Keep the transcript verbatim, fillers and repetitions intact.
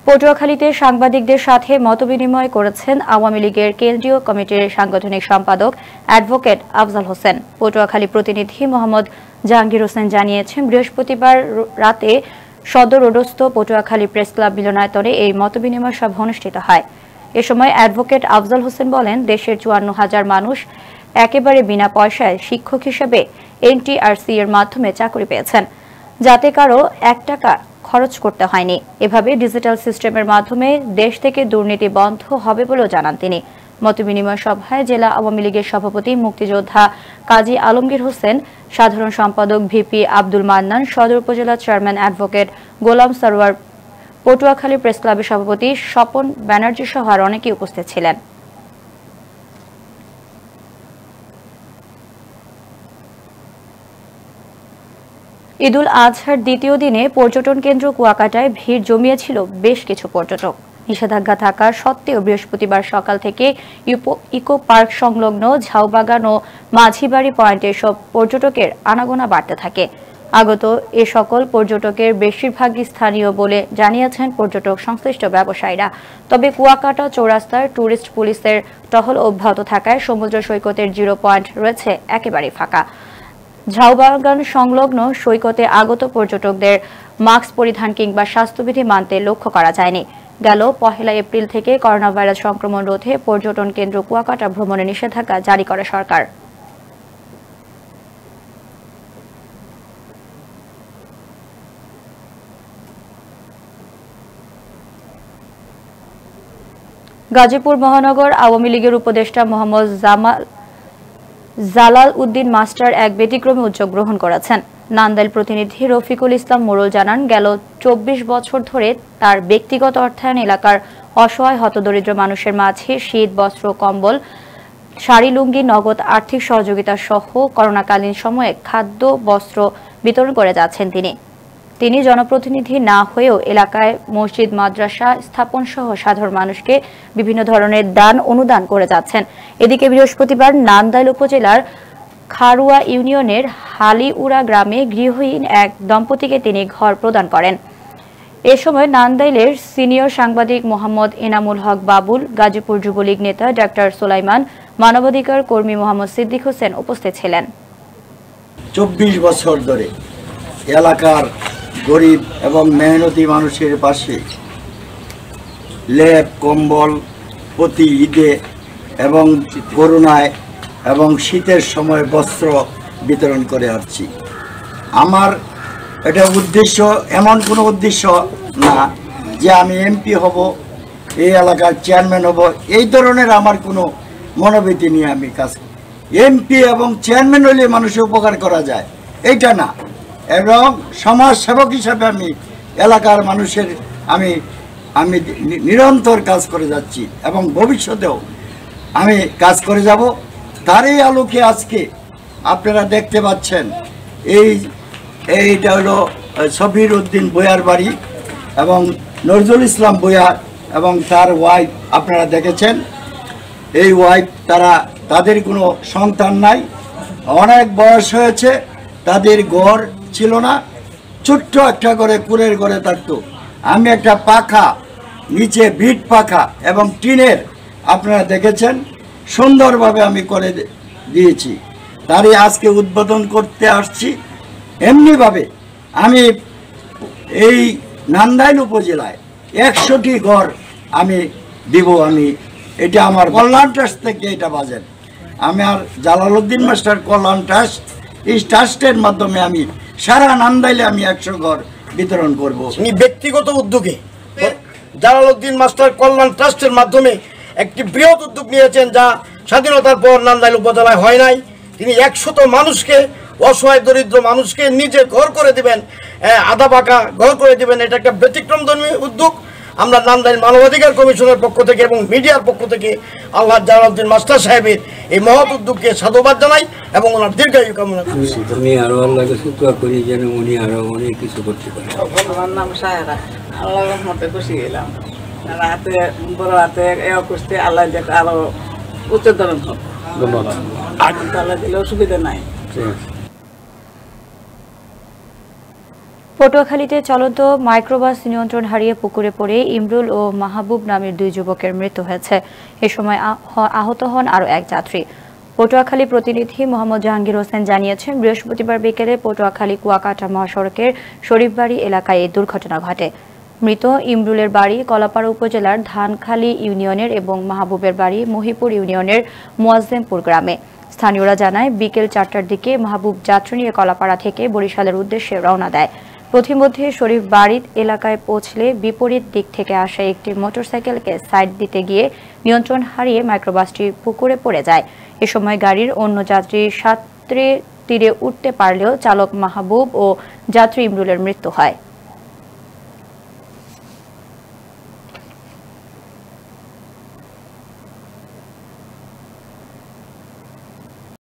পটুয়াখালীতে সাংবাদিকদের সাথে মতবিনিময় করেছেন আওয়ামী লীগের কেন্দ্রীয় কমিটির সাংগঠনিক সম্পাদক অ্যাডভোকেট আফজাল হোসেন। পটুয়াখালী প্রতিনিধি মোহাম্মদ জাহাঙ্গীর হোসেন জানিয়েছেন, বৃহস্পতিবার রাতে সদর রোডস্থ পটুয়াখালী প্রেস ক্লাব মিলনায়তনে এই মতবিনিময় সভা অনুষ্ঠিত হয়। এ সময় অ্যাডভোকেট আফজাল হোসেন বলেন, দেশের চুয়ান্ন হাজার মানুষ একেবারে বিনা পয়সায় শিক্ষক হিসেবে এনটিআরসি এর মাধ্যমে চাকরি পেয়েছেন, যাতে কারো এক টাকা খরচ করতে হয়নি। এভাবে ডিজিটাল সিস্টেমের মাধ্যমে দেশ থেকে দুর্নীতি বন্ধ হবে বলেও জানান তিনি। মতবিনিময় সভায় জেলা আওয়ামী লীগের সভাপতি মুক্তিযোদ্ধা কাজী আলমগীর হোসেন, সাধারণ সম্পাদক ভিপি আব্দুল মান্নান, সদর উপজেলা chairman advocate Golam Sarwar, Patuakhali press ক্লাবের সভাপতি স্বপন ব্যানার্জি সহ আর অনেকেই উপস্থিত ছিলেন। ঈদুল আজহার দ্বিতীয় দিনে পর্যটন কেন্দ্র কুয়াকাটায় ভিড় জমিয়েছিল বেশ কিছু পর্যটক। নিষেধাজ্ঞা থাকার সত্ত্বেও বৃহস্পতিবার সকাল থেকে ইকো পার্ক সংলগ্ন ঝাউবাগান ও মাঝিবাড়ি পয়েন্টে সব পর্যটকের আনাগোনা বাড়তে থাকে। আগত এ সকল পর্যটকের বেশিরভাগই স্থানীয় বলে জানিয়েছেন পর্যটক সংশ্লিষ্ট ব্যবসায়ীরা। তবে কুয়াকাটা চৌরাস্তার ট্যুরিস্ট পুলিশের টহল অব্যাহত থাকায় সমুদ্র সৈকতের জিরো পয়েন্ট রয়েছে একেবারেই ফাঁকা। ঝাউবাগান সংলগ্ন সৈকতে আগত পর্যটকদের মাস্ক পরিধান কিংবা স্বাস্থ্যবিধি মানতে লক্ষ্য করা যায়নি। গেল পহেলা এপ্রিল থেকে করোনা ভাইরাস সংক্রমণ রোধে পর্যটন কেন্দ্র কুয়াকাটা ভ্রমণে নিষেধাজ্ঞা জারি করে সরকার। গাজীপুর মহানগর আওয়ামী লীগের উপদেষ্টা মোহাম্মদ জামাল জালাল উদ্দিন মাস্টার এক ব্যতিক্রমী উদ্যোগ গ্রহণ করেছেন। নান্দাইল প্রতিনিধি রফিকুল ইসলাম মোরল জানান, গেল চব্বিশ বছর ধরে তার ব্যক্তিগত অর্থায়ন এলাকার অসহায় হতদরিদ্র মানুষের মাঝে শীত, বস্ত্র, কম্বল, শাড়ি, লুঙ্গি, নগদ আর্থিক সহযোগিতা সহ করোনাকালীন সময়ে খাদ্য, বস্ত্র বিতরণ করে যাচ্ছেন তিনি। তিনি জনপ্রতিনিধি না হয়েও এলাকায় মসজিদ, মাদ্রাসা স্থাপন সহ সাধারণ মানুষকে বিভিন্ন ধরনের দান অনুদান করে যাচ্ছেন। এদিকে বৃহস্পতিবার নান্দাইল উপজেলার খারুয়া ইউনিয়নের হালিউড়া গ্রামে গৃহহীন এক দম্পতিকে তিনি ঘর প্রদান করেন। এ সময় নান্দাইলের সিনিয়র সাংবাদিক মোহাম্মদ এনামুল হক বাবুল, গাজীপুর যুবলীগ নেতা ডাক্তার সুলাইমান, মানবাধিকার কর্মী মোহাম্মদ সিদ্দিক হোসেন উপস্থিত ছিলেন। চব্বিশ বছর ধরে এলাকার গরিব এবং মেহনতি মানুষের পাশে লেপ, কম্বল প্রতি ঈদে এবং করোনায় এবং শীতের সময় বস্ত্র বিতরণ করে আসছি। আমার এটা উদ্দেশ্য এমন কোনো উদ্দেশ্য না যে আমি এমপি হব, এই এলাকার চেয়ারম্যান হব, এই ধরনের আমার কোনো মনোবৃত্তি নিয়ে আমি কাজ করি। এমপি এবং চেয়ারম্যান হলে মানুষের উপকার করা যায় এইটা না, এবং সমাজ সেবক হিসাবে আমি এলাকার মানুষের আমি আমি নিরন্তর কাজ করে যাচ্ছি এবং ভবিষ্যতেও আমি কাজ করে যাব। তারই আলোকে আজকে আপনারা দেখতে পাচ্ছেন এই এইটা হলো সফির উদ্দিন বইয়ার বাড়ি এবং নজরুল ইসলাম বইয়া এবং তার ওয়াইফ আপনারা দেখেছেন। এই ওয়াইফ তারা তাদের কোনো সন্তান নাই, অনেক বয়স হয়েছে, তাদের ঘর ছিল না, ছোট্ট একটা করে কুড়ের ঘরে থাকতো। আমি একটা পাখা, নিচে বিট পাখা এবং টিনের আপনারা দেখেছেন, সুন্দরভাবে আমি করে দিয়েছি। তারই আজকে উদ্বোধন করতে আসছি। এমনিভাবে আমি এই নান্দাইল উপজেলায় একশোটি ঘর আমি দিব। আমি এটা আমার কল্যাণ ট্রাস্ট থেকে এটা বাজেট। আমি আর জালাল উদ্দিন মাস্টার কল্যাণ ট্রাস্ট, এই ট্রাস্টের মাধ্যমে আমি সারা নান্দাইলে আমি একশো ঘর বিতরণ করব। উনি ব্যক্তিগত উদ্যোগে জালাল উদ্দিন মাস্টার কল্যাণ ট্রাস্টের মাধ্যমে একটি বৃহৎ উদ্যোগ নিয়েছেন, যা স্বাধীনতার পর নান্দাইল উপজেলায় হয় নাই। তিনি একশত মানুষকে, অসহায় দরিদ্র মানুষকে নিজে ঘর করে দিবেন, আধা পাকা ঘর করে দিবেন। এটা একটা ব্যতিক্রমধর্মী উদ্যোগ। আমরা নান্দাইল মানবাধিকার কমিশনের পক্ষ থেকে এবং মিডিয়ার পক্ষ থেকে আল্লাহ জালালউদ্দিন মাস্টার সাহেবের এই মহৎ উদ্যোগকে সাধুবাদ জানাই এবং ওনার দীর্ঘায়ু কামনা করি। আমি আরো আল্লাহকে শুকর করি যেন উনি আরো অনেক কিছু করতে পারেন। আমার নাম সাহেরা, আল্লাহর রহমতে খুশি গেলাম। রাতে বড় রাতে এও করতে আল্লাহ যাতে আরো উচ্চতরণ হোক। ধন্যবাদ। আল্লাহ দিলে অসুবিধা নাই। পটুয়াখালীতে চলন্ত মাইক্রোবাস নিয়ন্ত্রণ হারিয়ে পুকুরে পড়ে ইমরুল ও মাহবুব নামের দুই যুবকের মৃত্যু হয়েছে। এ সময় আহত হন আরও এক যাত্রী। পটুয়াখালী প্রতিনিধি মোহাম্মদ জাহাঙ্গীর হোসেন জানিয়েছেন, বৃহস্পতিবার বিকেলে পটুয়াখালী কুয়াকাটা মহাসড়কের শরীফবাড়ি এলাকায় এই দুর্ঘটনা ঘটে। মৃত ইমরুলের বাড়ি কলাপাড়া উপজেলার ধানখালী ইউনিয়নের এবং মাহবুবের বাড়ি মহিপুর ইউনিয়নের মোয়াজ্জেমপুর গ্রামে। স্থানীয়রা জানায়, বিকেল চারটার দিকে মাহবুব যাত্রী নিয়ে কলাপাড়া থেকে বরিশালের উদ্দেশ্যে রওনা দেয়। পথিমধ্যে শরীফ বাড়ি এলাকায় পৌঁছলে বিপরীত দিক থেকে আসা একটি মোটরসাইকেলকে সাইড দিতে গিয়ে নিয়ন্ত্রণ হারিয়ে মাইক্রোবাসটি পুকুরে পড়ে যায়। এ সময় গাড়ির অন্য যাত্রী সাঁতরে তীরে উঠতে পারলেও চালক মাহবুব ও যাত্রী ইমরুলের মৃত্যু হয়।